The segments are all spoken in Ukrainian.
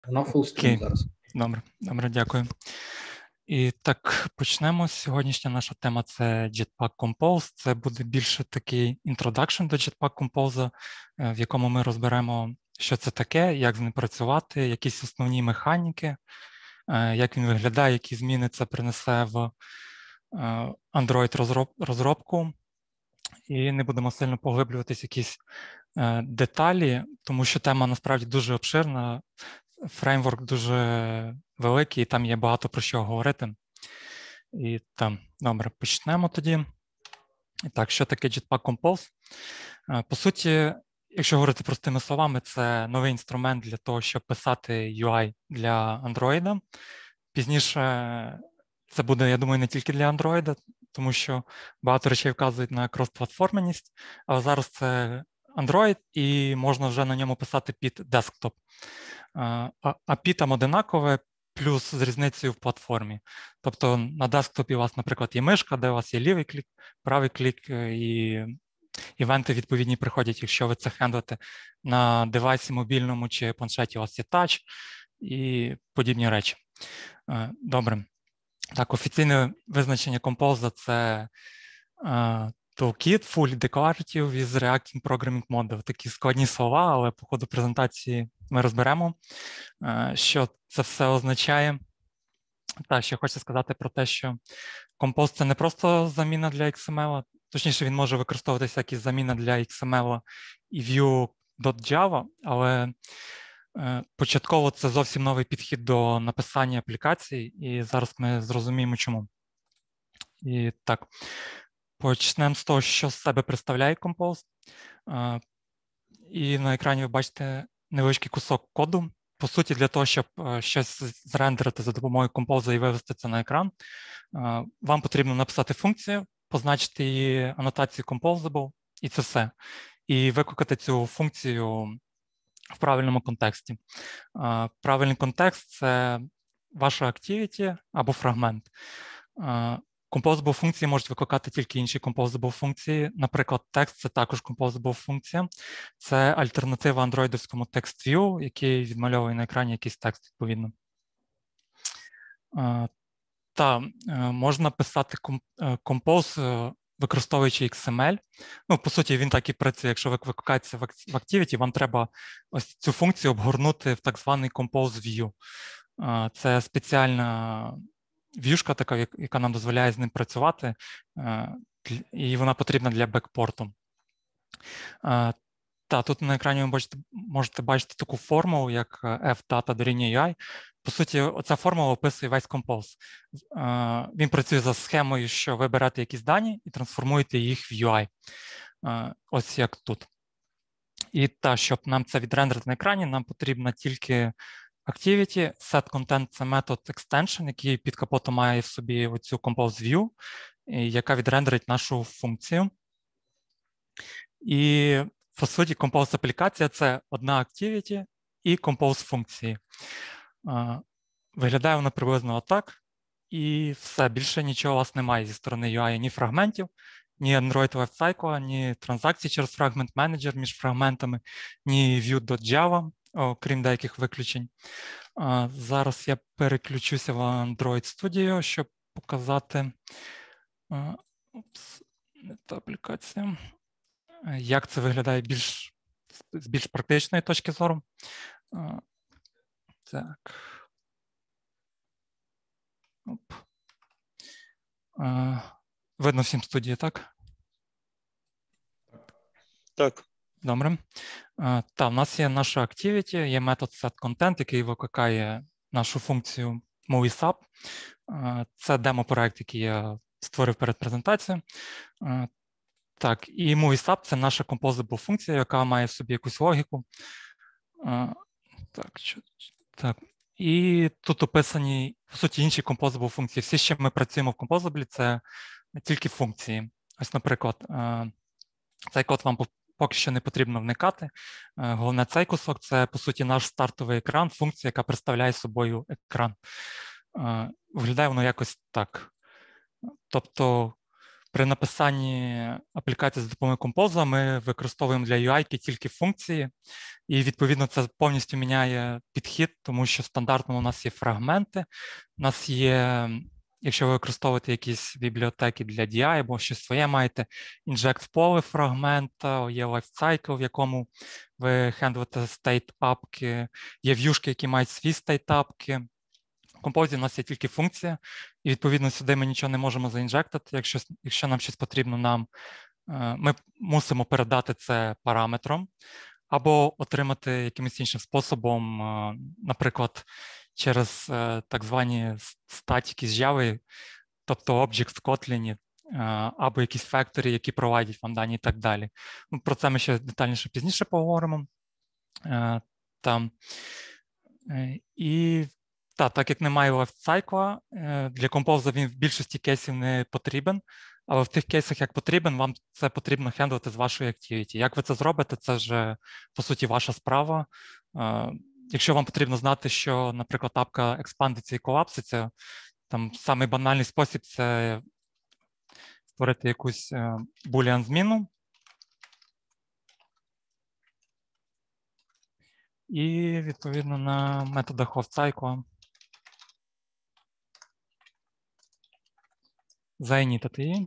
На фулстрім зараз. Добре, дякую. І так, почнемо. Сьогоднішня наша тема – це Jetpack Compose. Це буде більше такий introduction до Jetpack Compose, в якому ми розберемо, що це таке, як з ним працювати, якісь основні механіки, як він виглядає, які зміни це принесе в Android-розробку. І не будемо сильно поглиблюватись в якісь деталі, тому що тема насправді дуже обширна, фреймворк дуже великий, і там є багато про що говорити. І там, добре, почнемо тоді. І так, що таке Jetpack Compose? По суті, якщо говорити простими словами, це новий інструмент для того, щоб писати UI для Android. Пізніше це буде, я думаю, не тільки для Android, тому що багато речей вказують на крос-платформеність, але зараз це Android, і можна вже на ньому писати під десктоп. API там одинакове, плюс з різницею в платформі. Тобто на десктопі у вас, наприклад, є мишка, де у вас є лівий клік, правий клік, і івенти відповідні приходять, якщо ви це хендлите. На девайсі мобільному чи планшеті у вас є тач і подібні речі. Добре. Так, офіційне визначення Compose – це toolkit, fully declarative with reacting programming model. Такі складні слова, але по ходу презентації ми розберемо, що це все означає. Так, ще хочу сказати про те, що Compose – це не просто заміна для XML, точніше, він може використовуватися як і заміна для XML і Vue.java, але початково це зовсім новий підхід до написання аплікацій, і зараз ми зрозуміємо, чому. І так, почнемо з того, що з себе представляє Compose. І на екрані ви бачите невеличкий кусок коду. По суті, для того, щоб щось зрендерити за допомогою Compose і вивести це на екран, вам потрібно написати функцію, позначити її анотацію Composable, і це все. І викликати цю функцію в правильному контексті. Правильний контекст – це ваша activity або фрагмент. Composable функції можуть викликати тільки інші composable функції. Наприклад, текст – це також composable функція. Це альтернатива андроїдовському TextView, який відмальовує на екрані якийсь текст, відповідно. Можна писати Compose, використовуючи XML. Ну, по суті, він так і працює. Якщо ви викликаєтеся в Activity, вам треба ось цю функцію обгорнути в так званий Compose View. Це спеціальна в'юшка така, яка нам дозволяє з ним працювати, і вона потрібна для бекпорту. Тут на екрані ви можете бачити таку формулу, як f-data дорівнює UI. По суті, оця формула описує весь Compose. Він працює за схемою, що ви берете якісь дані і трансформуєте їх в UI. Ось як тут. І щоб нам це відрендерити на екрані, нам потрібна тільки Activity. setContent – це метод extension, який під капотом має в собі оцю Compose View, яка відрендерить нашу функцію. І, по суті, Compose аплікація – це одна Activity і Compose функції. Виглядає вона приблизно отак, і все, більше нічого у вас немає зі сторони UI, ні фрагментів, ні Android Lifecycle, ні транзакцій через фрагмент менеджер між фрагментами, ні Vue.java, окрім деяких виключень. Зараз я переключуся в Android Studio, щоб показати не та аплікація. Як це виглядає з більш практичної точки зору. Так. Видно всім студії, так? Так. Добре. У нас є наша Activity, є метод setContent, який викликає нашу функцію MovieSub. Це демо-проект, який я створив перед презентацією. Так, і MovieSub – це наша composable функція, яка має в собі якусь логіку. Так. І тут описані, по суті, інші composable функції. Всі, з чим ми працюємо в Composable, це тільки функції. Ось, наприклад, цей код вам поки що не потрібно вникати. Головне, цей кусок – це, по суті, наш стартовий екран, функція, яка представляє собою екран. Виглядає воно якось так. Тобто При написанні аплікації за допомогою Compose ми використовуємо для UI тільки функції, і, відповідно, це повністю міняє підхід, тому що стандартно у нас є фрагменти, у нас є, якщо ви використовуєте якісь бібліотеки для DI або щось своє маєте, inject в поле фрагмента, є lifecycle, в якому ви хендлите state-апки, є в'юшки, які мають свій state-апки. В Compose у нас є тільки функція, і, відповідно, сюди ми нічого не можемо заінжектити. Якщо нам щось потрібно, ми мусимо передати це параметром, або отримати якимось іншим способом, наприклад, через так звані статики з Java, тобто Object в Kotlin, або якісь factory, які проводять вам дані і так далі. Про це ми ще детальніше пізніше поговоримо. І так як немає лайфсайкла, для Compose він в більшості кейсів не потрібен, але в тих кейсах, як потрібен, вам це потрібно хендлити з вашої activity. Як ви це зробите, це вже, по суті, ваша справа. Якщо вам потрібно знати, що, наприклад, апка експандиться і колапситься, там самий банальний спосіб – це створити якусь boolean зміну. І, відповідно, на методах lifecycle заінітити її.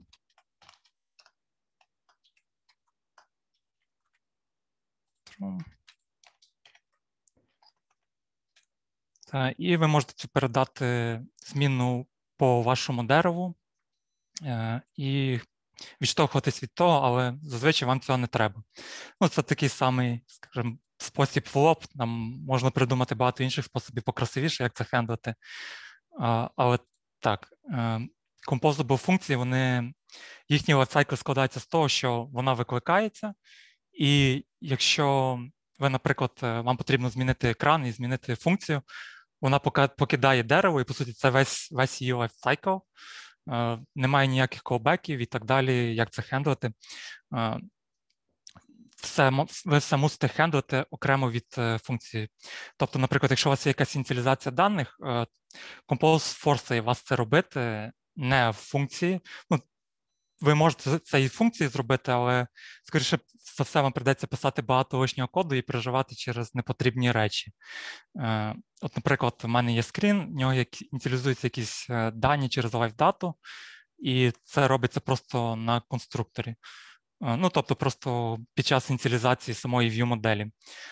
І ви можете цю передати зміну по вашому дереву і відштовхуватись від того, але зазвичай вам цього не треба. Це такий самий, скажімо, спосіб флоп. Нам можна придумати багато інших способів покрасивіше, як це хендлити. Але так, composable функції, їхній лайфсайкл складається з того, що вона викликається, і якщо ви, наприклад, вам потрібно змінити екран і змінити функцію, вона покидає дерево, і, по суті, це весь її лайфсайкл. Немає ніяких колбеків і так далі, як це хендлити. Ви все мусите хендлити окремо від функції. Тобто, наприклад, якщо у вас є якась ініціалізація даних, Compose форсує вас це робити не в функції. Ви можете це і в функції зробити, але, скоріше за все, вам прийдеться писати багато лишнього коду і переживати через непотрібні речі. Наприклад, в мене є скрін, в нього ініціалізуються якісь дані через LiveData, і це робиться просто на конструкторі. Тобто просто під час ініціалізації самої view-моделі.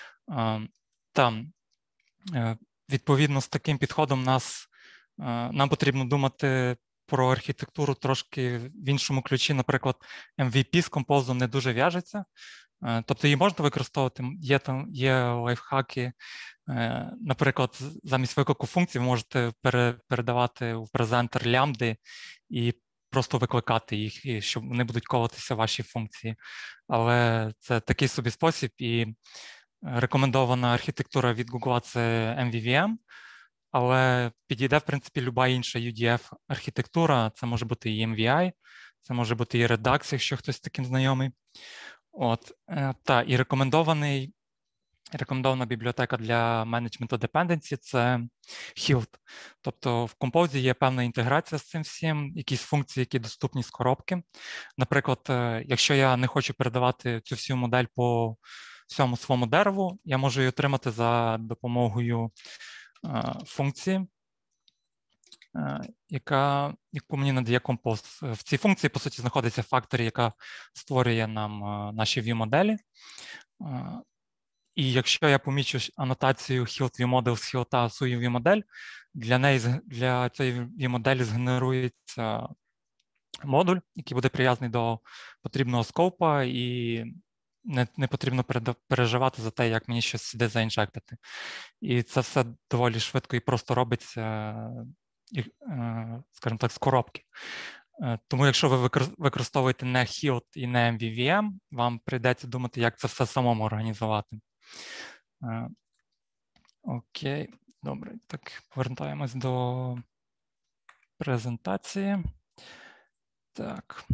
Відповідно, з таким підходом нам потрібно думати про архітектуру трошки в іншому ключі. Наприклад, MVP з Compose не дуже в'яжеться. Тобто її можна використовувати, є лайфхаки. Наприклад, замість виклику функцій ви можете передавати в презентер лямбди і просто викликати їх, щоб вони будуть колотися ваші функції. Але це такий собі спосіб, і рекомендована архітектура від Google – це MVVM, але підійде, в принципі, люба інша UDF-архітектура. Це може бути і MVI, це може бути і Redux, якщо хтось з таким знайомий. І рекомендована бібліотека для менеджменту dependency – це Hilt. Тобто в Compose є певна інтеграція з цим всім, якісь функції, які доступні з коробки. Наприклад, якщо я не хочу передавати цю всю модель по всьому своєму дереву, я можу її отримати за допомогою функції, яку мені надає Compose. В цій функції, по суті, знаходиться factory, яка створює нам наші view-моделі. І якщо я помічу анотацію Hilt ViewModel з Hilt свою view-модель, для цієї view-моделі згенерується модуль, який буде прив'язаний до потрібного скопа, і не потрібно переживати за те, як мені щось сюди заінжектити. І це все доволі швидко і просто робиться, скажімо так, з коробки. Тому якщо ви використовуєте не Hilt і не MVVM, вам прийдеться думати, як це все самому організувати. Окей, добре. Так, повертаємось до презентації. Так.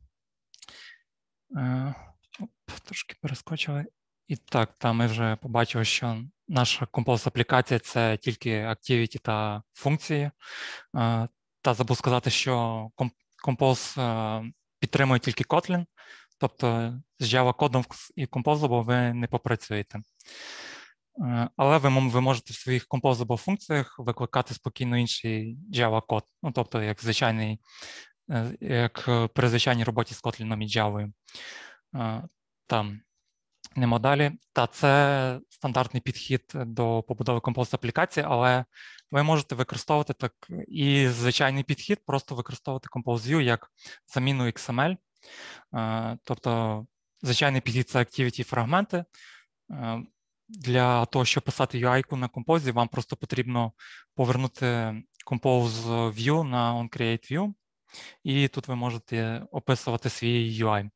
Трошки перескочили. І так, ми вже побачили, що наша Compose-аплікація – це тільки activity та функції. Та забув сказати, що Compose підтримує тільки Kotlin, тобто з Java-кодом і Composable ви не попрацюєте. Але ви можете в своїх Composable функціях викликати спокійно інший Java-код, ну, тобто як звичайний, як при звичайній роботі з Kotlin і Java. Там нема далі. Та це стандартний підхід до побудови Compose аплікації, але ви можете використовувати так і звичайний підхід, просто використовувати Compose View як заміну XML. Тобто звичайний підхід – це activity-фрагменти. Для того, щоб писати UI-ку на Compose, вам просто потрібно повернути Compose View на onCreateView, і тут ви можете описувати свій UI.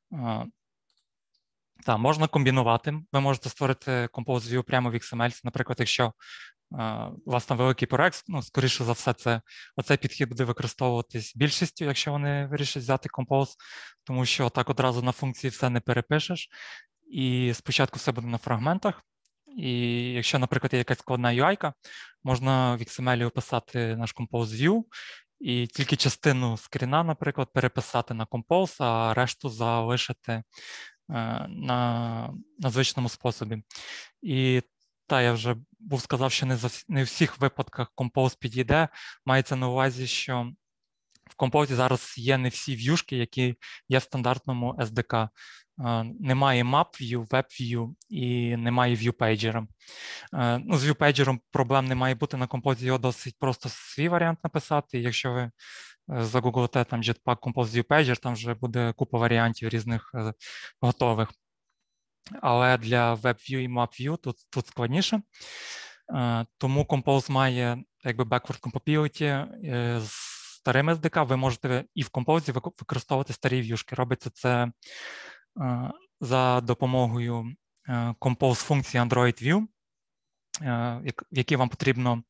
Так, можна комбінувати. Ви можете створити Compose View прямо в XML. Наприклад, якщо у вас там великий проект, ну, скоріше за все, оцей підхід буде використовуватись більшістю, якщо вони вирішать взяти Compose, тому що так одразу на функції все не перепишеш. І спочатку все буде на фрагментах. І якщо, наприклад, є якась складна UI-ка, можна в XML описати наш Compose View, і тільки частину скріна, наприклад, переписати на Compose, а решту залишити на звичному способі. І я вже сказав, що не в всіх випадках Compose підійде. Мається на увазі, що в Compose зараз є не всі в'юшки, які є в стандартному SDK. Немає map view, web view і немає viewpager. Ну, з viewpager проблем не має бути, на Compose його досить просто свій варіант написати. Якщо ви загуглите там Jetpack Compose viewpager, там вже буде купа варіантів різних готових. Але для WebView і MapView тут складніше. Тому Compose має якби backward compatibility з старим SDK. Ви можете і в Compose використовувати старі в'юшки. Робиться це за допомогою Compose функції Android View, в якій вам потрібно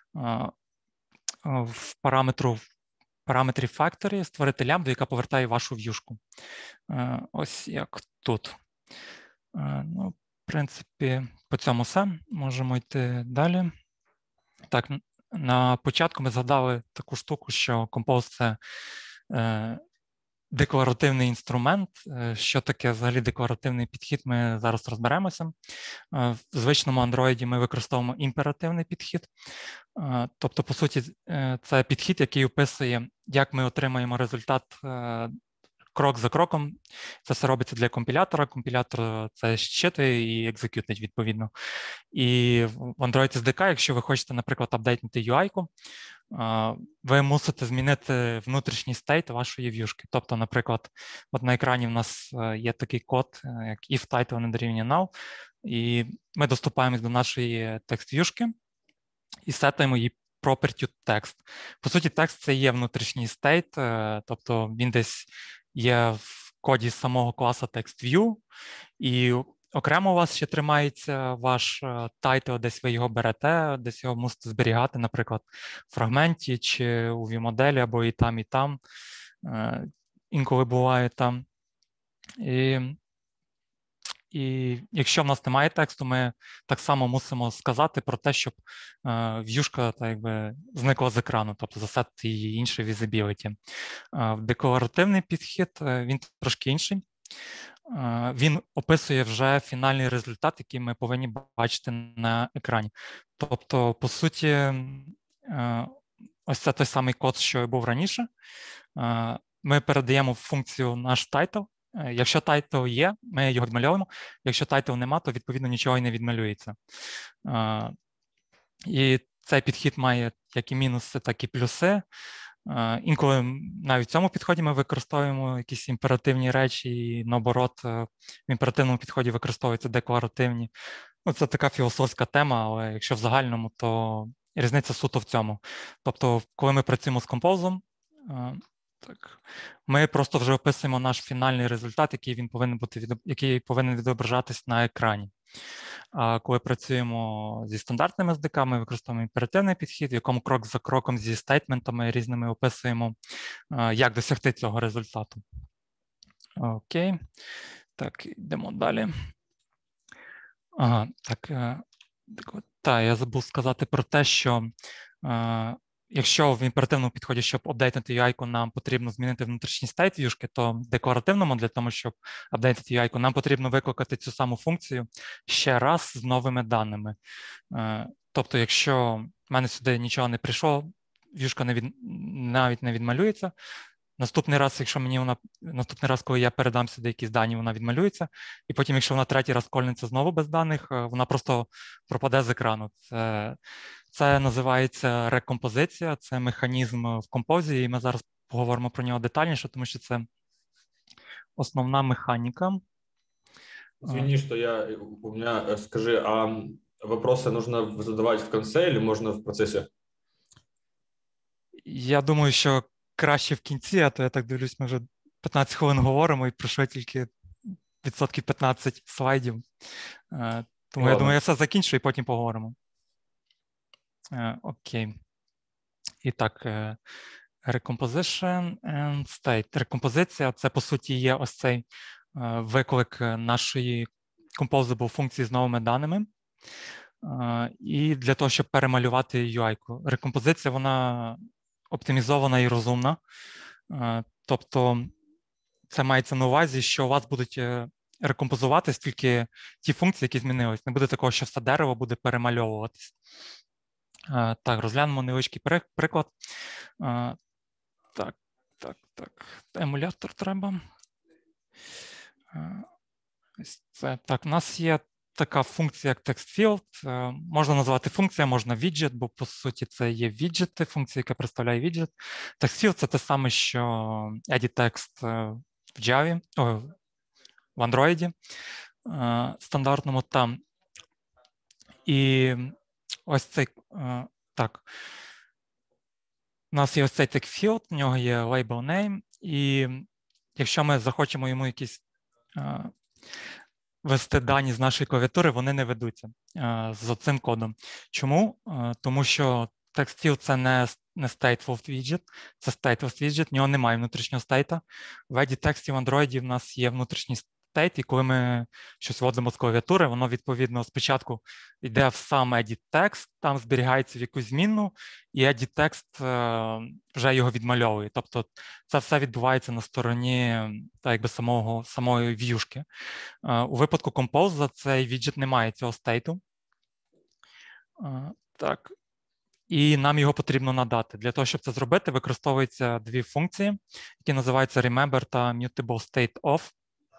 в параметрі Factory створити лямбду, яка повертає вашу в'юшку. Ось як тут. Ну, в принципі, по цьому все. Можемо йти далі. Так, на початку ми згадали таку штуку, що Compose – це декларативний інструмент. Що таке взагалі декларативний підхід, ми зараз розберемося. В звичному Android ми використовуємо імперативний підхід. Тобто, по суті, це підхід, який описує, як ми отримаємо результат крок за кроком. Це все робиться для компілятора. Компілятор це щитує і екзекютить, відповідно. І в Android SDK, якщо ви хочете, наприклад, апдейтнути UI-ку, ви мусите змінити внутрішній стейт вашої в'юшки. Тобто, наприклад, от на екрані в нас є такий код, як if title не дорівнює null, і ми доступаємось до нашої текст-в'юшки і сетаємо її property text. По суті, текст – це є внутрішній стейт, тобто він десь є в коді самого класу TextView, і окремо у вас ще тримається ваш title, десь ви його берете, десь його мусите зберігати, наприклад, в фрагменті чи у view-моделі, або і там. Інколи буває там. І якщо в нас немає тексту, ми так само мусимо сказати про те, щоб в'юшка зникла з екрану, тобто засетити її інший visibility. Декларативний підхід, він трошки інший. Він описує вже фінальний результат, який ми повинні бачити на екрані. Тобто, по суті, ось це той самий код, що і був раніше. Ми передаємо в функцію наш title. Якщо title є, ми його відмальовуємо. Якщо title нема, то, відповідно, нічого і не відмалюється. І цей підхід має як і мінуси, так і плюси. Інколи навіть в цьому підході ми використовуємо якісь імперативні речі, і наоборот, в імперативному підході використовуються декларативні. Ну, це така філософська тема, але якщо в загальному, то різниця суто в цьому. Тобто, коли ми працюємо з Compose, ми просто вже описуємо наш фінальний результат, який повинен відображатись на екрані. А коли працюємо зі стандартними SDK, ми використовуємо імперативний підхід, в якому крок за кроком зі стейтментами різними описуємо, як досягти цього результату. Окей. Так, йдемо далі. Я забув сказати про те, що якщо в імперативному підході, щоб апдейтити UI-ку, нам потрібно змінити внутрішній стейт в'юшки, то в декларативному, для того, щоб апдейтити UI-ку, нам потрібно викликати цю саму функцію ще раз з новими даними. Тобто, якщо в мене сюди нічого не прийшло, в'юшка навіть не відмалюється. Наступний раз, коли я передам сюди якісь дані, вона відмалюється. І потім, якщо вона третій раз кольнеться знову без даних, вона просто пропаде з екрану. Це називається рекомпозиція, це механізм в композі, і ми зараз поговоримо про нього детальніше, тому що це основна механіка. Извини, что у меня, скажи, а вопросы нужно задавать в конце или можно в процессе? Я думаю, що краще в кінці, а то я так дивлюсь, ми вже 15 хвилин говоримо і пройшло тільки 15% слайдів. Тому я думаю, я все закінчу і потім поговоримо. Окей. І так, Recomposition and State. Рекомпозиція – це, по суті, є ось цей виклик нашої composable функції з новими даними. І для того, щоб перемалювати UI-ку. Рекомпозиція, вона оптимізована і розумна. Тобто це мається на увазі, що у вас будуть рекомпозуватись тільки ті функції, які змінились. Не буде такого, що все дерево буде перемальовуватись. Так, розглянемо невеличкий приклад. Так. Емулятор треба. Ось це. Так, у нас є така функція, як TextField. Можна назвати функція, можна widget, бо, по суті, це є віджети, функція, яка представляє віджет. TextField – це те саме, що edit-text в Java, в Android стандартному там. І ось цей, так. У нас є ось цей TextField, в нього є label name, і якщо ми захочемо йому якісь ввести дані з нашої клавіатури, вони не ведуться з цим кодом. Чому? Тому що TextField – це не Stateful widget, це Stateless widget, в нього немає внутрішнього стейта. В edit-тексті в Android в нас є внутрішній стейт, і коли ми щось вводимо з клавіатури, воно, відповідно, спочатку йде в сам edit-текст, там зберігається в якусь змінну, і edit-текст вже його відмальовує. Тобто це все відбувається на стороні так, якби самої в'юшки. У випадку Compose цей віджет не має цього стейту. Так. І нам його потрібно надати. Для того, щоб це зробити, використовуються дві функції, які називаються Remember та Mutable State Of.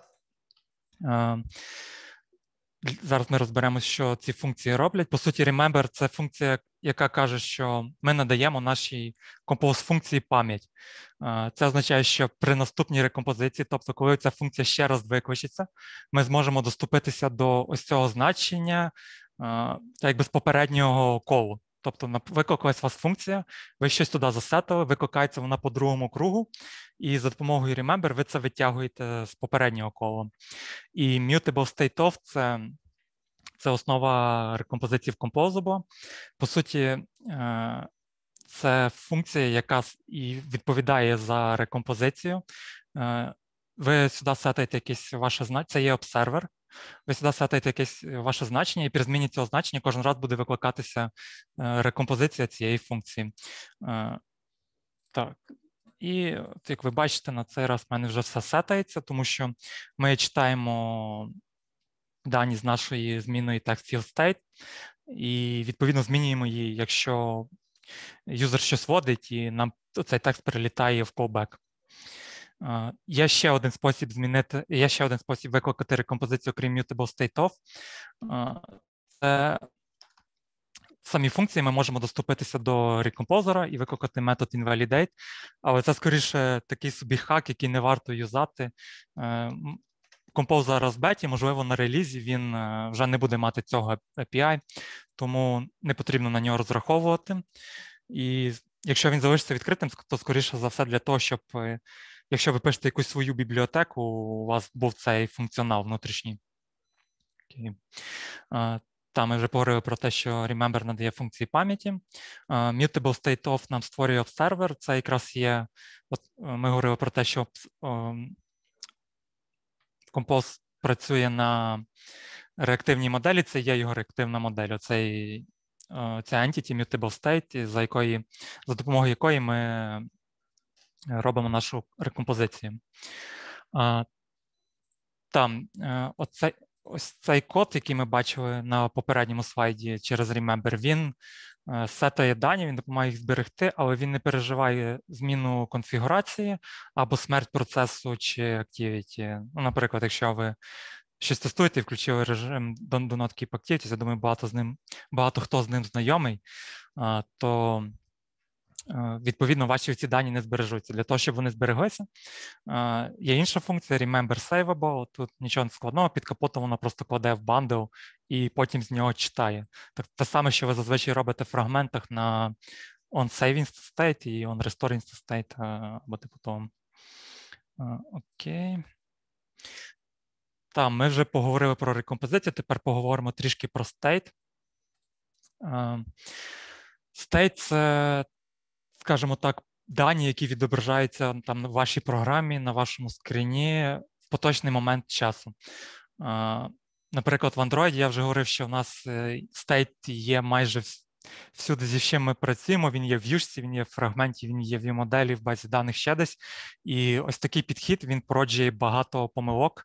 Зараз ми розберемося, що ці функції роблять. По суті, Remember – це функція, яка каже, що ми надаємо нашій Compose-функції пам'ять. Це означає, що при наступній рекомпозиції, тобто коли ця функція ще раз викличеться, ми зможемо доступитися до ось цього значення якби з попереднього колу. Тобто викликалась у вас функція, ви щось туди засетили, викликається вона по другому кругу, і за допомогою Remember ви це витягуєте з попереднього кола. І Mutable State Of – це основа рекомпозиції в Composable. По суті, це функція, яка і відповідає за рекомпозицію. Ви сюди сетаєте якесь ваше значення, це є обсервер. Ви сюди сетаєте якесь ваше значення, і при зміні цього значення кожен раз буде викликатися рекомпозиція цієї функції. Так. І як ви бачите, на цей раз в мене вже все сетається, тому що ми читаємо дані з нашої змінної TextField і відповідно змінюємо її, якщо юзер щось вводить, і нам цей текст перелітає в callback. Є ще один спосіб викликати рекомпозицію, крім Mutable State Of. Це самі функції ми можемо доступитися до рекомпозера і викликати метод invalidate, але це скоріше такий собі хак, який не варто юзати. Compose зараз в беті, можливо, на релізі він вже не буде мати цього API, тому не потрібно на нього розраховувати. І якщо він залишиться відкритим, то скоріше за все для того, щоб якщо ви пишете якусь свою бібліотеку, у вас був цей функціонал внутрішній. Там ми вже поговорили про те, що Remember надає функції пам'яті. Mutable State Of нам створює обсервер. Це якраз є, ми говорили про те, що Compose працює на реактивній моделі, це є його реактивна модель. Оцей ця entity mutable state, за допомогою якої ми робимо нашу рекомпозицію. Там ось цей код, який ми бачили на попередньому слайді через Remember, він сетає дані, він допомагає їх зберегти, але він не переживає зміну конфігурації або смерть процесу чи activity. Ну, наприклад, якщо ви щось тестуєте і включили режим Do Not Keep Activities, я думаю, багато хто з ним знайомий, то відповідно ваші ці дані не збережуться. Для того, щоб вони збереглися, є інша функція Remember Saveable. Тут нічого складного, під капотом вона просто кладе в бандл і потім з нього читає. Так, те саме, що ви зазвичай робите в фрагментах на onSave State і onRestore State, або типу того. Окей. Так, ми вже поговорили про рекомпозицію, тепер поговоримо трішки про state. State – це, скажімо так, дані, які відображаються там в вашій програмі, на вашому скріні в поточний момент часу. Наприклад, в Android я вже говорив, що в нас state є майже всюди, зі чим ми працюємо. Він є в в'юшці, він є в фрагменті, він є в view-моделі, в базі даних ще десь. І ось такий підхід, він породжує багато помилок.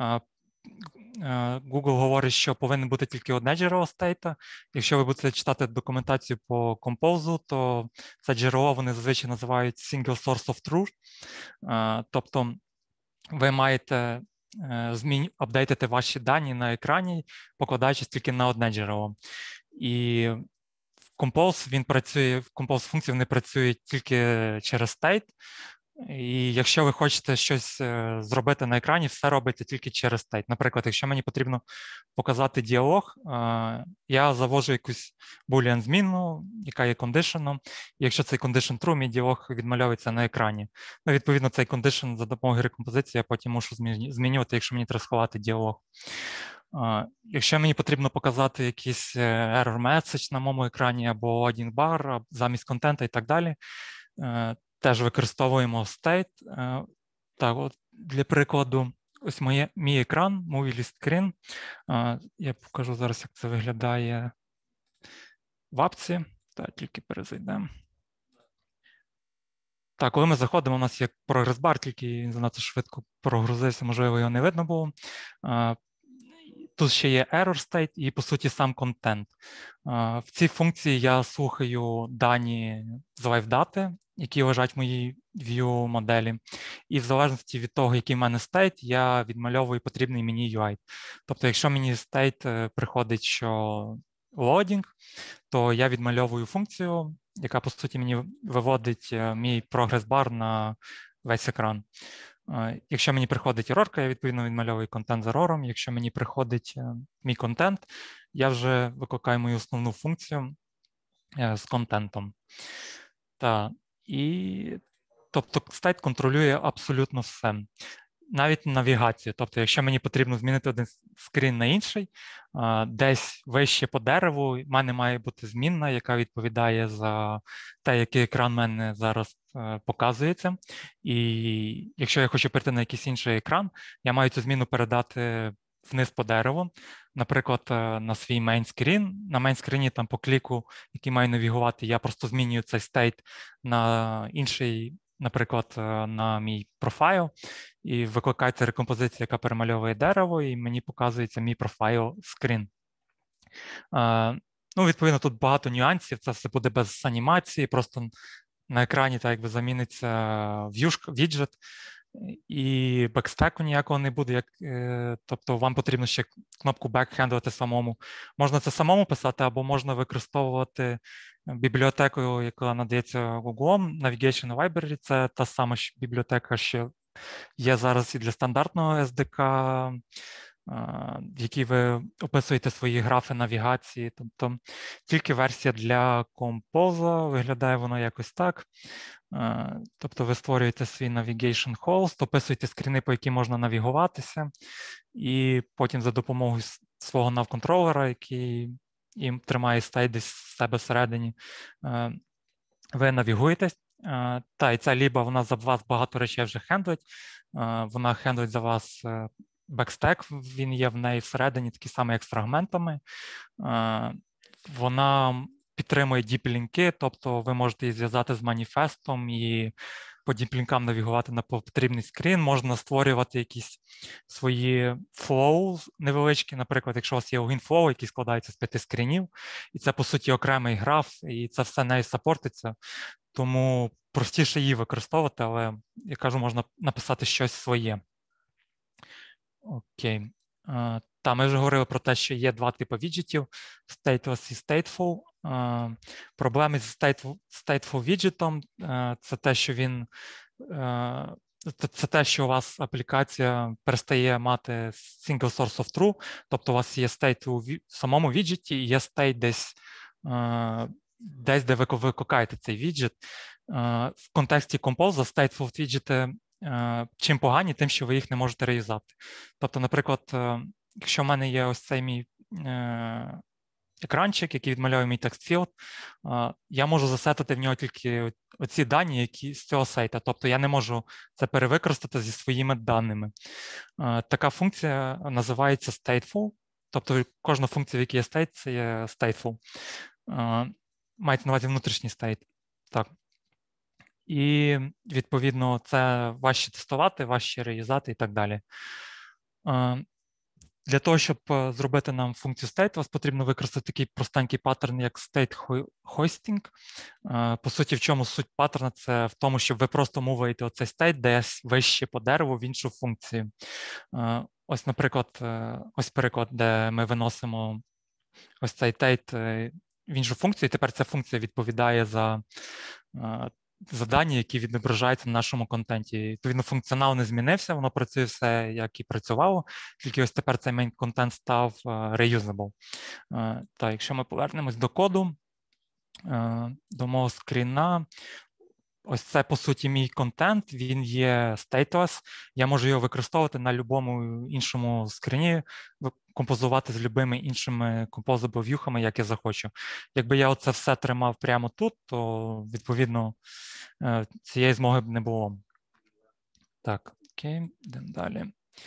Google говорить, що повинно бути тільки одне джерело стейта. Якщо ви будете читати документацію по Compose, то це джерело вони зазвичай називають single source of truth. Тобто ви маєте апдейтити ваші дані на екрані, покладаючись тільки на одне джерело. І в Compose функції вони працюють тільки через state. І якщо ви хочете щось зробити на екрані, все робиться тільки через state. Наприклад, якщо мені потрібно показати діалог, я завожу якусь boolean змінну, яка є condition. І якщо цей condition true, мій діалог відмальовується на екрані. Ну, відповідно, цей condition за допомогою рекомпозиції я потім мушу змінювати, якщо мені треба сховати діалог. Якщо мені потрібно показати якийсь error message на моєму екрані або один бар замість контента і так далі, теж використовуємо state. Так, от для прикладу, ось мій екран, Movie List Screen. Я покажу зараз, як це виглядає в апці. Так, тільки перезайдемо. Так, коли ми заходимо, у нас є прогрес-бар, тільки він занадто швидко прогрузився, можливо, його не видно було. Тут ще є error state і, по суті, сам контент. В цій функції я слухаю дані з лайфдати, які лежать в моїй view-моделі. І в залежності від того, який в мене state, я відмальовую потрібний мені UI. Тобто, якщо мені state приходить, що loading, то я відмальовую функцію, яка, по суті, мені виводить мій прогрес-бар на весь екран. Якщо мені приходить ерорка, я відповідно відмальовую контент з ерором. Якщо мені приходить мій контент, я вже викликаю мою основну функцію з контентом. Тобто state контролює абсолютно все. Навіть навігацію. Тобто, якщо мені потрібно змінити один скрін на інший, десь вище по дереву в мене має бути змінна, яка відповідає за те, який екран в мене зараз показується. І якщо я хочу перейти на якийсь інший екран, я маю цю зміну передати вниз по дереву, наприклад, на свій main-screen. На main-screen там по кліку, який маю навігувати, я просто змінюю цей state на інший, наприклад, на мій профайл, і викликається рекомпозиція, яка перемальовує дерево, і мені показується мій профайл скрін. Ну, відповідно, тут багато нюансів, це все буде без анімації, просто на екрані так якби заміниться widget, і бекстеку ніякого не буде, тобто вам потрібно ще кнопку back хендлити самому. Можна це самому писати, або можна використовувати бібліотеку, яка надається Google, Navigation Library. Це та сама бібліотека, що є зараз і для стандартного SDK, в якій ви описуєте свої графи навігації. Тобто тільки версія для Compose, виглядає воно якось так. Тобто ви створюєте свій navigation host, описуєте скріни, по які можна навігуватися, і потім за допомогою свого nav-контролера, який їм тримає state десь в себе всередині, ви навігуєтесь. І ця ліба, вона за вас багато речей вже хендлить. Вона хендлить за вас backstack, він є в неї всередині, такий самий, як з фрагментами. вона підтримує діп-лінки, тобто ви можете її зв'язати з маніфестом і по діп-лінкам навігувати на потрібний скрін. Можна створювати якісь свої флоу невеличкі, наприклад, якщо у вас є логін флоу, який складається з 5 скрінів, і це, по суті, окремий граф, і це все нею саппортиться, тому простіше її використовувати, але, я кажу, можна написати щось своє. Окей. Та, ми вже говорили про те, що є два типи віджитів – Stateless і Stateful. Проблеми з Stateful віджитом – це те, що це те, що у вас аплікація перестає мати single source of true, тобто у вас є state у самому віджиті і є state десь, де ви викликаєте цей віджит. В контексті Compose Stateful віджити чим погані, тим, що ви їх не можете реюзати. Тобто, наприклад, якщо в мене є ось цей мій екранчик, який відмальовує мій текстфілд, я можу засетити в нього тільки оці дані, які з цього сейта. Тобто я не можу це перевикористати зі своїми даними. Така функція називається Stateful. Тобто кожна функція, в якій є state, це є Stateful. Мається на увазі внутрішній state. Так. І, відповідно, це важче тестувати, важче реюзати і так далі. Для того, щоб зробити нам функцію state, вас потрібно використати такий простенький паттерн, як state hosting. По суті, в чому суть паттерна? Це в тому, щоб ви просто муваєте оцей state десь вище по дереву в іншу функцію. Ось, наприклад, ось приклад, де ми виносимо ось цей state в іншу функцію, і тепер ця функція відповідає за задання, які відображаються в нашому контенті. Відповідно, функціонал не змінився, воно працює все, як і працювало, тільки ось тепер цей main контент став reusable. Так, якщо ми повернемось до коду, до мого скріна, ось це, по суті, мій контент, він є stateless, я можу його використовувати на будь-якому іншому скріні, композувати з любими іншими composable в'юхами, як я захочу. Якби я оце все тримав прямо тут, то, відповідно, цієї змоги б не було. Так, окей, йдемо далі.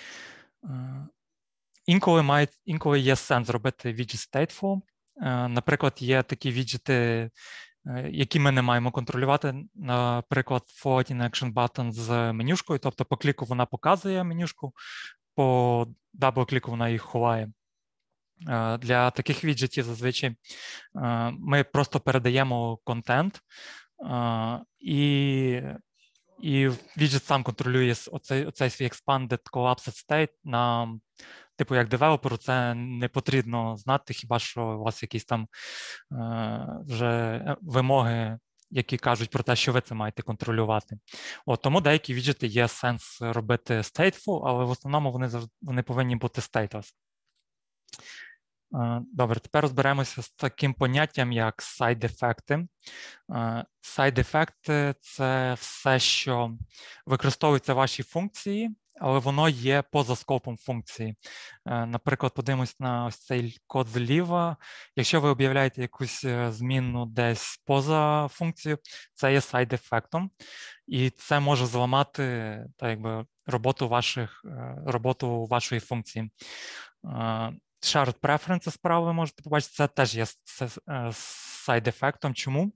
Інколи є сенс зробити віджит stateful. Наприклад, є такі віджити, які ми не маємо контролювати, наприклад, floating action button з менюшкою, тобто по кліку вона показує менюшку, по дабл-кліку вона їх ховає. Для таких віджитів зазвичай ми просто передаємо контент, і віджит сам контролює оцей свій expanded collapsed state. Нам, типу, як девелоперу, це не потрібно знати, хіба що у вас якісь там вже вимоги, які кажуть про те, що ви це маєте контролювати. Тому деякі віджити є сенс робити stateful, але в основному вони повинні бути stateless. Добре, тепер розберемося з таким поняттям, як сайд-ефекти. Сайд-ефекти – це все, що використовується в вашій функції, але воно є поза скопом функції. Наприклад, подивимось на ось цей код зліва. Якщо ви об'являєте якусь змінну десь поза функцією, це є сайд-ефектом. І це може зламати роботу вашої функції. Shared preferences справа ви можете побачити, це теж є сайд-ефектом. Чому?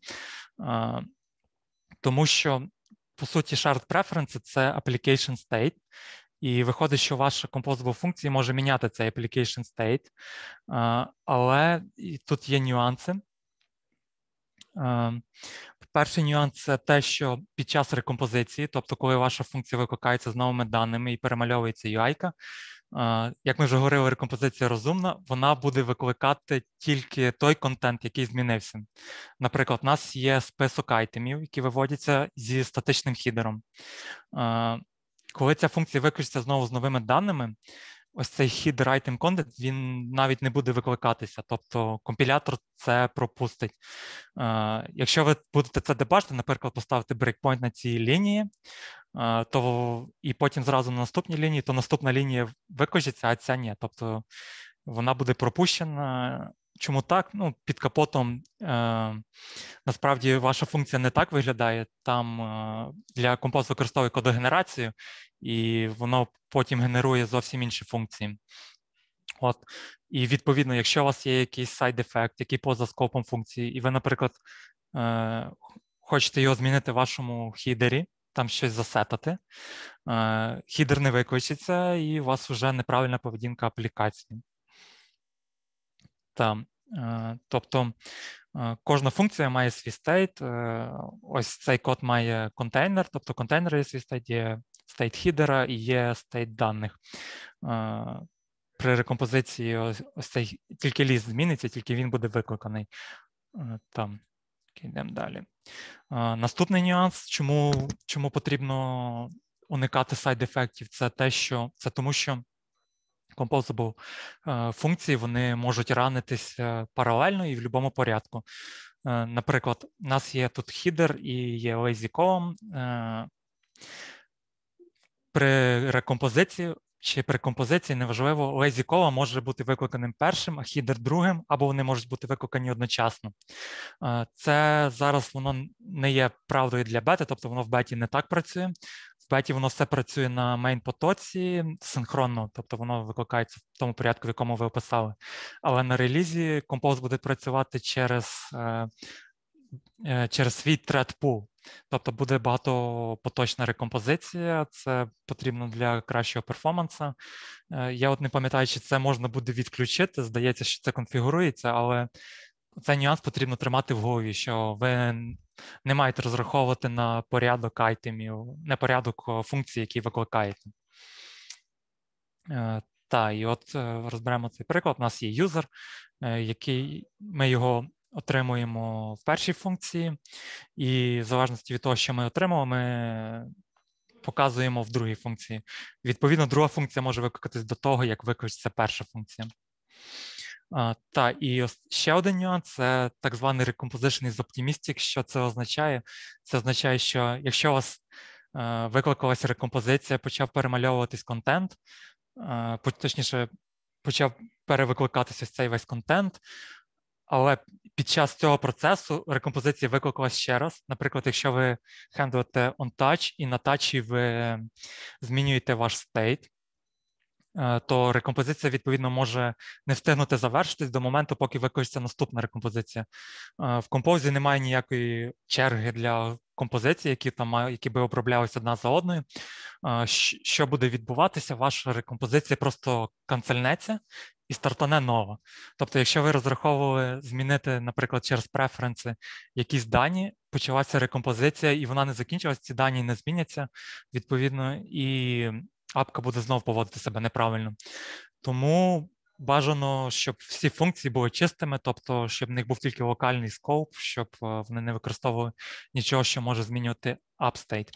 Тому що, по суті, shared preferences – це application state, і виходить, що ваша composable функція може міняти цей application state, але тут є нюанси. Перший нюанс – це те, що під час рекомпозиції, тобто коли ваша функція викликається з новими даними і перемальовується UI-ка, як ми вже говорили, рекомпозиція розумна, вона буде викликати тільки той контент, який змінився. Наприклад, у нас є список айтемів, які виводяться зі статичним хідером. Коли ця функція виключиться знову з новими даними, ось цей header item content, він навіть не буде викликатися, тобто компілятор це пропустить. Якщо ви будете це дебажити, наприклад, поставити брейкпойнт на цій лінії, і потім зразу на наступній лінії, то наступна лінія викличеться, а ця ні. Тобто вона буде пропущена. Чому так? Під капотом насправді ваша функція не так виглядає. Там для Compose використовує кодогенерацію, і воно потім генерує зовсім інші функції. І, відповідно, якщо у вас є якийсь сайд-ефект, який поза скопом функції, і ви, наприклад, хочете його змінити в вашому хідері, там щось засетати, хідер не виключиться, і у вас вже неправильна поведінка аплікації. Тобто, кожна функція має свій стейт. Ось цей код має контейнер, тобто контейнер є свій стейт, є стейт хідера і є стейт даних. При рекомпозиції ось цей тільки ліст зміниться, тільки він буде викликаний. Йдемо далі. Наступний нюанс, чому потрібно уникати сайд-ефектів, це тому, що composable функції, вони можуть ранитися паралельно і в будь-якому порядку. Наприклад, у нас є тут хідер і є lazy column. При рекомпозиції чи при композиції, неважливо, lazy column може бути викликаним першим, а хідер другим, або вони можуть бути викликані одночасно. Це зараз воно не є правдою для бети, тобто воно в беті не так працює. В беті воно все працює на мейн-потоці синхронно, тобто воно викликається в тому порядку, в якому ви описали. Але на релізі Compose буде працювати через свій thread pool. Тобто буде багатопоточна рекомпозиція, це потрібно для кращого перформанса. Я не пам'ятаю, чи це можна буде відключити, здається, що це конфігурується, але цей нюанс потрібно тримати в голові, що ви не маєте розраховувати на порядок айтемів, не порядок функцій, які викликаєте. І от розберемо цей приклад. У нас є юзер, який ми його отримуємо в першій функції, і в залежності від того, що ми отримали, ми показуємо в другій функції. Відповідно, друга функція може викликатись до того, як викличеться перша функція. І ще один нюанс – це так званий Recomposition is Optimistic. Що це означає? Це означає, що якщо у вас викликалася рекомпозиція, почав перемальовуватись контент, точніше, почав перевикликатися цей весь контент, але під час цього процесу рекомпозиція викликалась ще раз. Наприклад, якщо ви хендлите onTouch і на тачі ви змінюєте ваш стейт, то рекомпозиція, відповідно, може не встигнути завершитись до моменту, поки викличеться наступна рекомпозиція. В Compose немає ніякої черги для композицій, які би оброблялися одна за одною. Що буде відбуватися? Ваша рекомпозиція просто канцельнеться і стартане нова. Тобто, якщо ви розраховували змінити, наприклад, через преференси якісь дані, почалася рекомпозиція, і вона не закінчилась, ці дані не зміняться, відповідно, і апка буде знову поводити себе неправильно. Тому бажано, щоб всі функції були чистими, тобто, щоб в них був тільки локальний скоп, щоб вони не використовували нічого, що може змінювати upstate.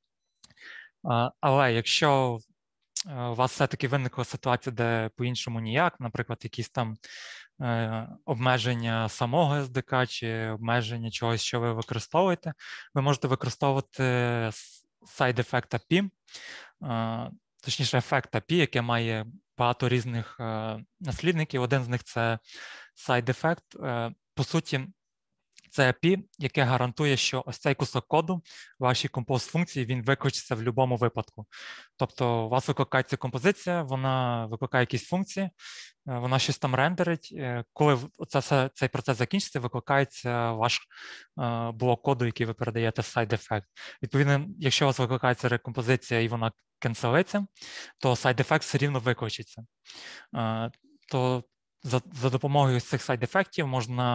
Але якщо у вас все-таки виникла ситуація, де по-іншому ніяк, наприклад, якісь там обмеження самого SDK чи обмеження чогось, що ви використовуєте, ви можете використовувати side-effect API, точніше, ефект API, яке має багато різних наслідників. Один з них – це side-effect. По суті, це API, яке гарантує, що ось цей кусок коду вашій композ-функції, він викличеться в будь-якому випадку. Тобто у вас викликається композиція, вона викликає якісь функції, вона щось там рендерить. Коли цей процес закінчиться, викликається ваш блок коду, який ви передаєте в side-effect. Відповідно, якщо у вас викликається рекомпозиція і вона кенселиться, то side-effect все рівно викличеться. То за допомогою цих сайд-ефектів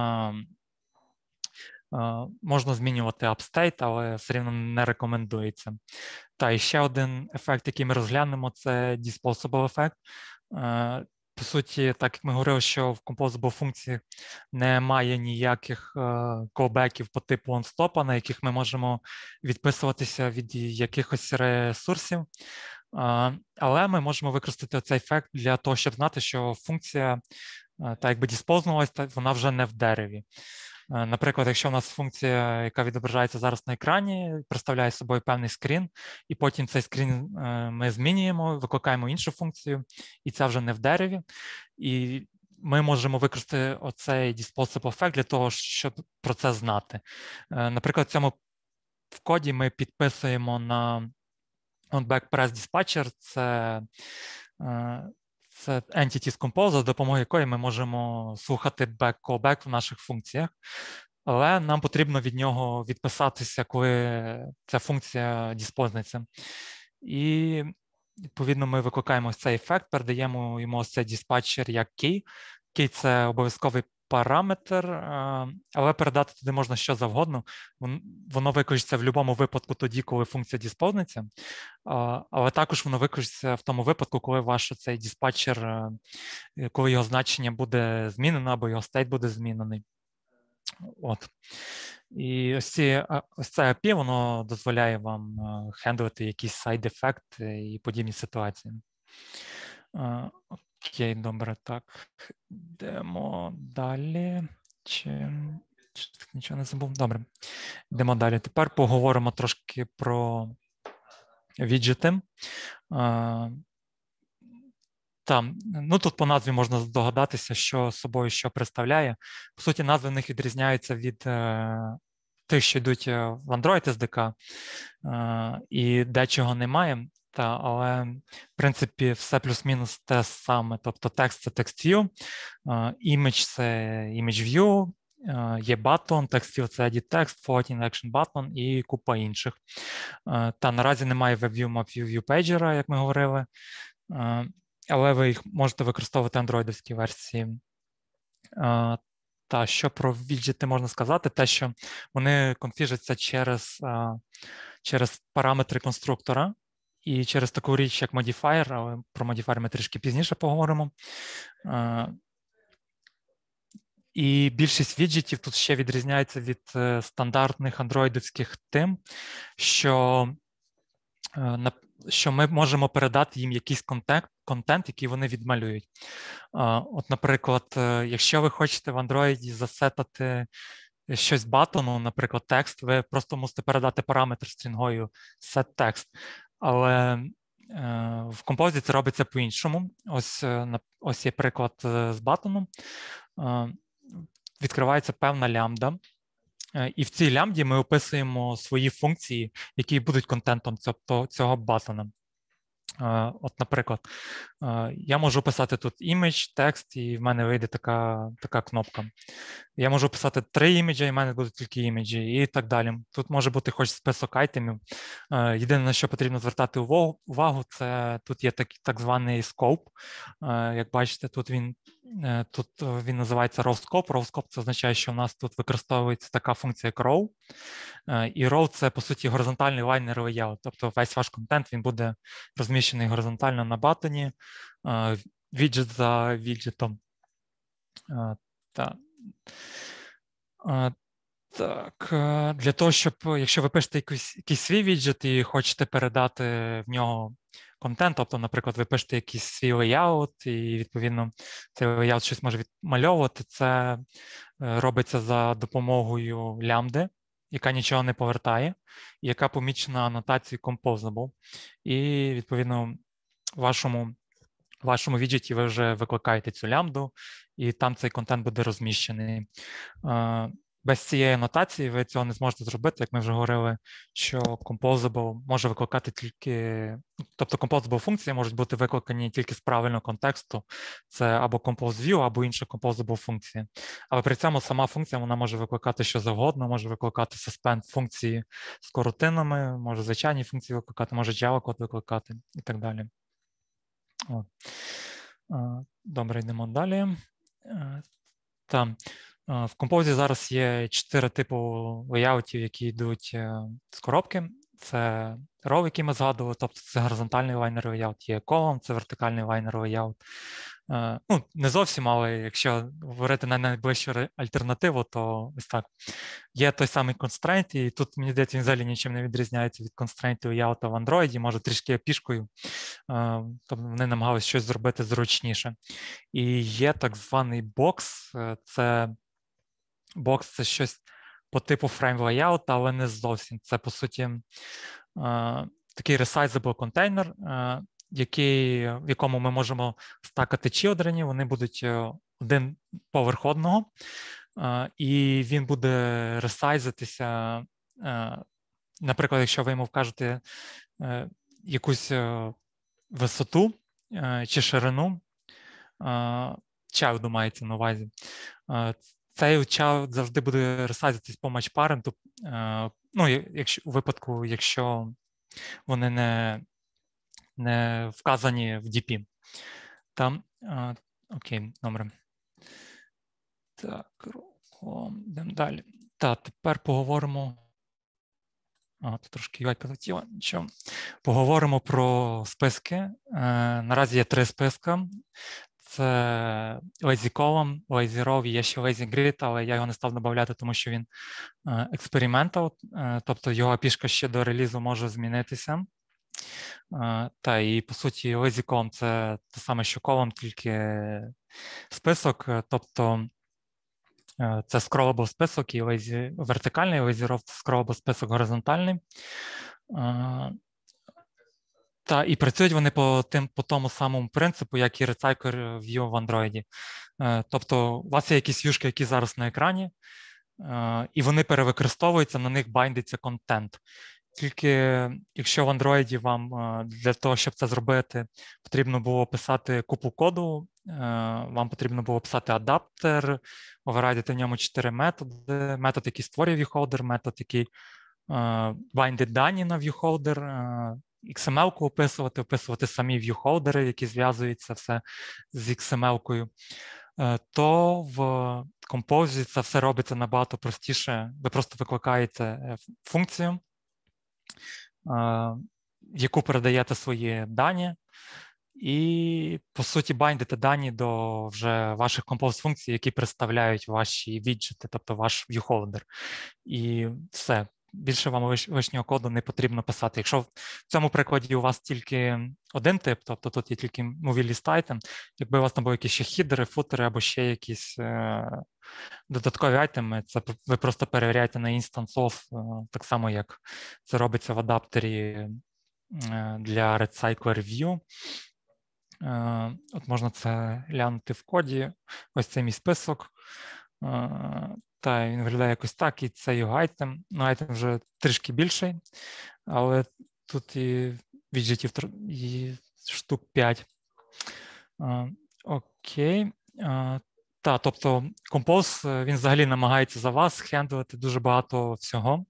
можна змінювати upstate, але все рівно не рекомендується. І ще один ефект, який ми розглянемо, це disposable ефект. По суті, так як ми говорили, що в composable функції немає ніяких callbackів по типу onStop, на яких ми можемо відписуватися від якихось ресурсів. Але ми можемо використати цей ефект для того, щоб знати, що функція, так якби диспознулась, вона вже не в дереві. Наприклад, якщо у нас функція, яка відображається зараз на екрані, представляє собою певний скрін, і потім цей скрін ми змінюємо, викликаємо іншу функцію, і це вже не в дереві. І ми можемо використати оцей disposable effect для того, щоб про це знати. Наприклад, в коді ми підписуємо на onBackPress Dispatcher, це це Entities Compose, за допомогою якої ми можемо слухати callback в наших функціях, але нам потрібно від нього відписатися, коли ця функція діспозниться. І, відповідно, ми викликаємо цей ефект, передаємо йому ось цей диспатчер як key. Key – це обов'язковий параметр, але передати туди можна що завгодно. Воно викличеться в будь-якому випадку тоді, коли функція діспозниться, але також воно викличеться в тому випадку, коли ваш цей диспатчер, коли його значення буде змінено або його стейт буде змінений. От. І ось це API, воно дозволяє вам хендлити якісь сайд-ефекти і подібні ситуації. Окей, добре, так. Йдемо далі. Чи нічого не забув? Добре. Йдемо далі. Тепер поговоримо трошки про віджети. Тут по назві можна здогадатися, що собою що представляє. По суті, назви в них відрізняються від тих, що йдуть в Android SDK, і дечого немає. Але, в принципі, все плюс-мінус те саме. Тобто текст – це text-view, image – це image-view, є button, text-view – це edit text, floating action button і купа інших. Наразі немає WebView, MapView, ViewPager, як ми говорили, але ви їх можете використовувати в андроїдовській версії. Що про віджети можна сказати? Те, що вони конфіжаться через параметри конструктора, і через таку річ, як Modifier, але про Modifier ми трішки пізніше поговоримо. І більшість віджетів тут ще відрізняється від стандартних андроїдовських тим, що ми можемо передати їм якийсь контент, який вони відмалюють. От, наприклад, якщо ви хочете в Android засетати щось батону, наприклад, текст, ви просто мусите передати параметр стрінгою setText. Але в Compose це робиться по-іншому. Ось є приклад з батоном. Відкривається певна лямбда, і в цій лямбді ми описуємо свої функції, які будуть контентом цього батона. От, наприклад, я можу писати тут image, текст, і в мене вийде така кнопка. Я можу писати 3 іміджі, і в мене будуть тільки іміджі, і так далі. Тут може бути хоч список айтемів. Єдине, на що потрібно звертати увагу, це тут є так званий scope. Як бачите, тут він називається row-scope. Row-scope – це означає, що в нас тут використовується така функція, як row. І row – це, по суті, горизонтальний лайнер layout. Тобто весь ваш контент він буде розміщений горизонтально на батоні, віджет за віджетом. Для того, щоб, якщо ви пишете якийсь свій віджет і хочете передати в нього контент, тобто, наприклад, ви пишете якийсь свій лейаут, і, відповідно, цей лейаут щось може відмальовувати, це робиться за допомогою лямбди, яка нічого не повертає, і яка помічена анотацією Composable. І, відповідно, в вашому віджеті ви вже викликаєте цю лямбду, і там цей контент буде розміщений. Без цієї анотації ви цього не зможете зробити, як ми вже говорили, що Composable може викликати тільки... Тобто Composable функції можуть бути викликані тільки з правильного контексту. Це або ComposeView, або інша Composable функція. Але при цьому сама функція вона може викликати що завгодно, може викликати suspend функції з корутинами, може звичайні функції викликати, може Java-код викликати і так далі. Добре, йдемо далі. В Compose зараз є 4 типи леяутів, які йдуть з коробки. Це row, який ми згадували, тобто це горизонтальний лайнер леяут, є column, це вертикальний лайнер леяут. Не зовсім, але якщо говорити на найближчу альтернативу, то ось так. Є той самий constraint, і тут, мені здається, він взагалі нічим не відрізняється від constraint леяута в Android, може трішки пішкою, тобто вони намагалися щось зробити зручніше. І є так званий бокс, бокс – це щось по типу frame layout, але не зовсім. Це, по суті, такий resizable контейнер, в якому ми можемо стакати чілдрені, вони будуть один поверх одного, і він буде ресайзитися. Наприклад, якщо ви йому вкажете якусь висоту чи ширину, child мається на увазі. Цей child завжди буде ресайзитись по match-parent, ну, якщо, у випадку, якщо вони не вказані в DP. Там, окей, добре. Так, йдемо далі. Так, тепер поговоримо. Тут трошки UI полетіло, нічого. Поговоримо про списки. Наразі є 3 списки. Це Lazy Column, Lazy Row, є ще Lazy Grid, але я його не став додавати, тому що він experimental, тобто його API ще до релізу може змінитися. Та і, по суті, Lazy Column – це те саме, що Column, тільки список, тобто це scrollable список і вертикальний, Lazy Row – це scrollable список горизонтальний. Та і працюють вони по тому самому принципу, як і Recycler View в Android. Тобто у вас є якісь в'юшки, які зараз на екрані, і вони перевикористовуються, на них байдиться контент. Тільки якщо в Android вам для того, щоб це зробити, потрібно було писати купу коду, вам потрібно було писати адаптер, оверрайдити в ньому 4 методи, метод, який створює viewholder, метод, який байдить дані на viewholder, XML-ку описувати самі viewholder, які зв'язуються все з XML-кою, то в Compose це все робиться набагато простіше. Ви просто викликаєте функцію, в яку передаєте свої дані, і, по суті, байдите дані до вже ваших Compose-функцій, які представляють ваші віджити, тобто ваш viewholder. І все. Більше вам лишнього коду не потрібно писати. Якщо в цьому прикладі у вас тільки один тип, тобто тут є тільки movie list item, якби у вас там були якісь ще хідери, футери або ще якісь додаткові айтеми, це ви просто перевіряєте на instance of, так само, як це робиться в адаптері для Recycler View. От можна це глянути в коді. Ось це мій список. Та він виглядає якось так, і це його айтем. Ну, айтем вже трішки більший, але тут і віджитів і штук 5. Окей. Тобто Compose, він взагалі намагається за вас хендлити дуже багато всього.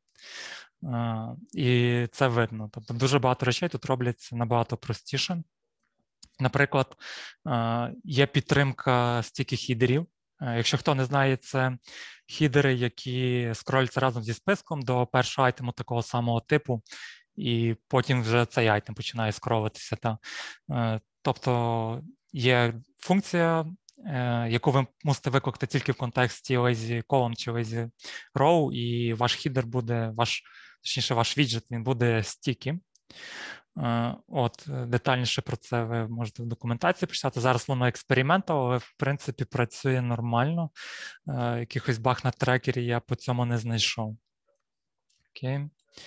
І це видно. Тобто дуже багато речей тут робляться набагато простіше. Наприклад, є підтримка стіки-хідерів. Якщо хто не знає, це хідери, які скролюються разом зі списком до першого айтему такого самого типу, і потім вже цей айтем починає скролитися. Тобто є функція, яку ви мусите викликати тільки в контексті Lazy Column чи Lazy Row, і ваш хідер буде, точніше ваш віджит, він буде стікі. Детальніше про це ви можете в документації почитати. Зараз воно експериментало, але в принципі працює нормально. Якихось баг на трекері я по цьому не знайшов. Окей.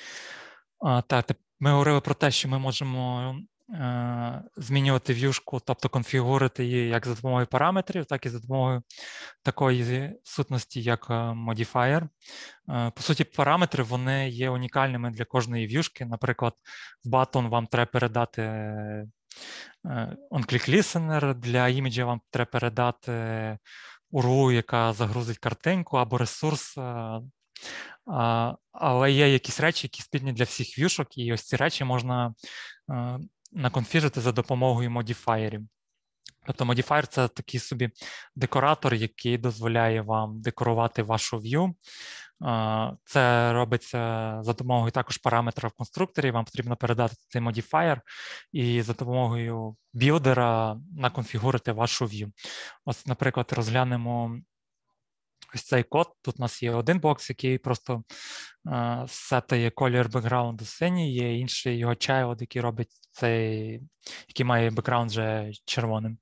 Ми говорили про те, що ми можемо змінювати в'юшку, тобто конфігурувати її як за допомогою параметрів, так і за допомогою такої сутності, як Modifier. По суті, параметри, вони є унікальними для кожної в'юшки. Наприклад, в button вам треба передати on-click listener, для іміджа вам треба передати URL, яка загрузить картинку, або ресурс. Але є якісь речі, які спільні для всіх в'юшок, і ось ці речі можна наконфіжити за допомогою модіфаєрів. Тобто модіфаєр – це такий собі декоратор, який дозволяє вам декорувати вашу view. Це робиться за допомогою також параметра в конструкторі. Вам потрібно передати цей модіфаєр і за допомогою білдера наконфігурити вашу view. Ось, наприклад, розглянемо ось цей код. Тут у нас є один бокс, який просто сетає колір бекграунду синій, є інший його child, який робить цей, який має бекграунд вже червоним.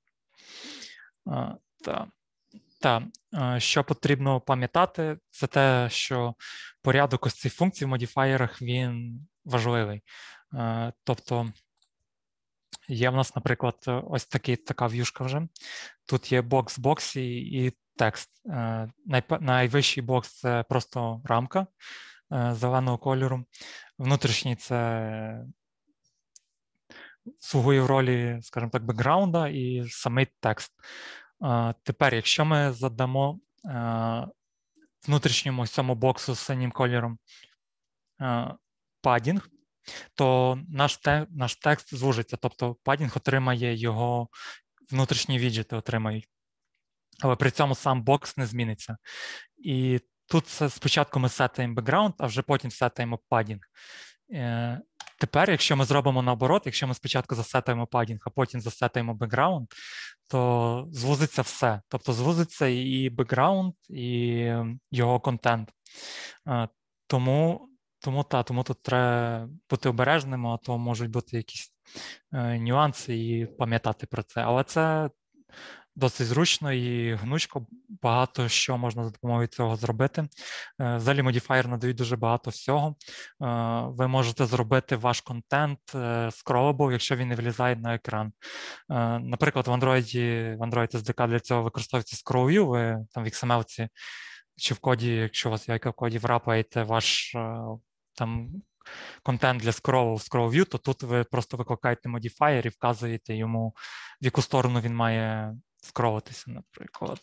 Що потрібно пам'ятати, це те, що порядок ось цих функцій в модіфаєрах, він важливий. Тобто є в нас, наприклад, ось така в'юшка вже. Тут є бокс в боксі і текст. Найвищий бокс – це просто рамка зеленого кольору. Внутрішній – це слугує в ролі, скажімо так, бекграунда і самий текст. Тепер, якщо ми задамо внутрішньому цьому боксу з синім кольором падінг, то наш текст звужиться, тобто падінг отримає його внутрішні віджити отримають. Але при цьому сам бокс не зміниться. І тут спочатку ми сетаємо бекграунд, а вже потім сетаємо падінг. Тепер, якщо ми зробимо наоборот, якщо ми спочатку засетаємо падінг, а потім засетаємо бекграунд, то звузиться все. Тобто звузиться і бекграунд, і його контент. Тому тут треба бути обережним, а то можуть бути якісь нюанси і пам'ятати про це. Але це досить зручно і гнучко, багато що можна за допомогою цього зробити. Взагалі модіфаєр надають дуже багато всього. Ви можете зробити ваш контент scrollable, якщо він не влізає на екран. Наприклад, в Android SDK для цього використовується scroll-view, ви там в XML чи в коді, якщо у вас є в коді, врапаєте ваш там контент для scroll-view, то тут ви просто викликаєте модіфаєр і вказуєте йому, в яку сторону він має скролитися, наприклад.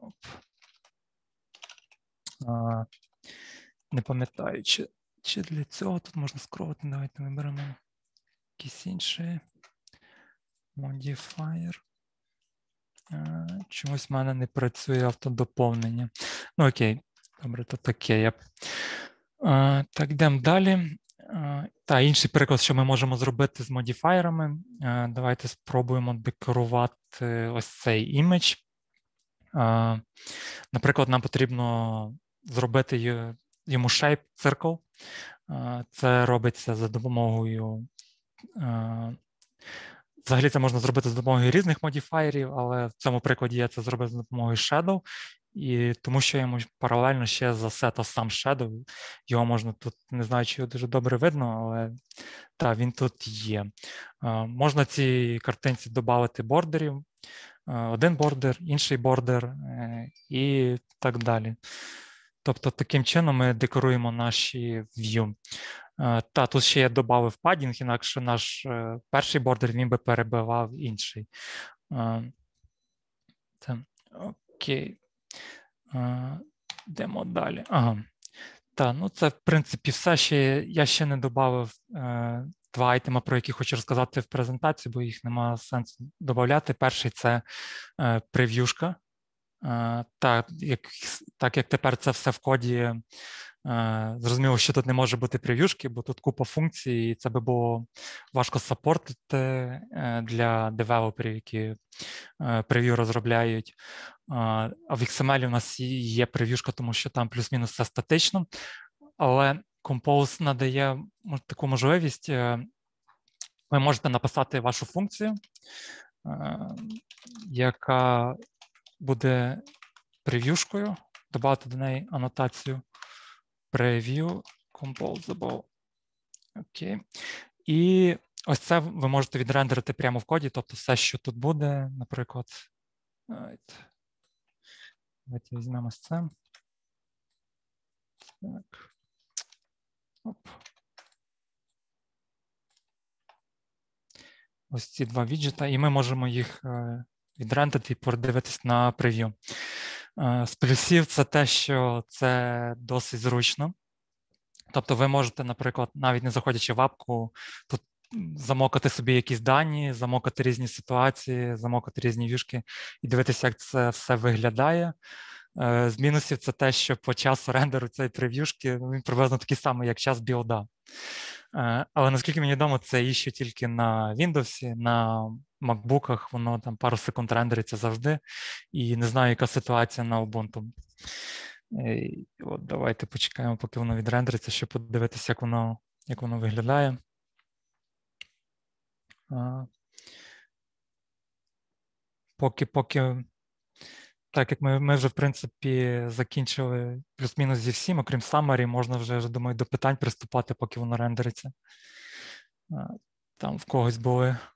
Не пам'ятаю, чи для цього тут можна скролити. Давайте виберемо якийсь інший модіфаєр. Чомусь в мене не працює автодоповнення. Ну окей, добре, то таке. Так, йдемо далі. Та інший приклад, що ми можемо зробити з модіфаєрами. Давайте спробуємо декорувати ось цей імідж. Наприклад, нам потрібно зробити йому shape circle. Це робиться за допомогою... Взагалі це можна зробити за допомогою різних модіфаєрів, але в цьому прикладі я це зробив за допомогою shadow. І тому що йому паралельно ще засетав сам shadow. Його можна тут, не знаю, чи його дуже добре видно, але так, він тут є. Можна цій картинці додати бордерів. Один бордер, інший бордер і так далі. Тобто таким чином ми декоруємо наші view. Тут ще я додав падінг, інакше наш перший бордер він би перебивав інший. Окей. Йдемо далі. Це, в принципі, все. Я ще не додав два айтеми, про які хочу розказати в презентації, бо їх немає сенсу додати. Перший – це прев'юшка. Так як тепер це все в коді, зрозуміло, що тут не може бути прев'юшки, бо тут купа функцій, і це би було важко саппортити для девелоперів, які прев'ю розробляють. А в XML у нас є прев'юшка, тому що там плюс-мінус все статично, але Compose надає таку можливість. Ви можете написати вашу функцію, яка буде прев'юшкою, додати до неї анотацію preview composable. Окей. І ось це ви можете відрендерити прямо в коді, тобто все, що тут буде, наприклад, давайте візьмемо це. Так. Оп. Ось ці два віджета, і ми можемо їх відрендерити і подивитись на прев'ю. З плюсів це те, що це досить зручно. Тобто ви можете, наприклад, навіть не заходячи в апку, тут замокати собі якісь дані, замокати різні ситуації, замокати різні в'юшки і дивитися, як це все виглядає. З мінусів це те, що по часу рендеру цієї прев'юшки він приблизно такий самий, як час білда. Але наскільки мені відомо, це іще тільки на Windows, на MacBook'ах воно там пару секунд рендериться завжди, і не знаю, яка ситуація на Ubuntu. От давайте почекаємо, поки воно відрендериться, щоб подивитися, як воно виглядає. Поки так як ми вже, в принципі, закінчили плюс-мінус зі всім, окрім summary, можна вже, думаю, до питань приступати, поки воно рендериться. Там в когось були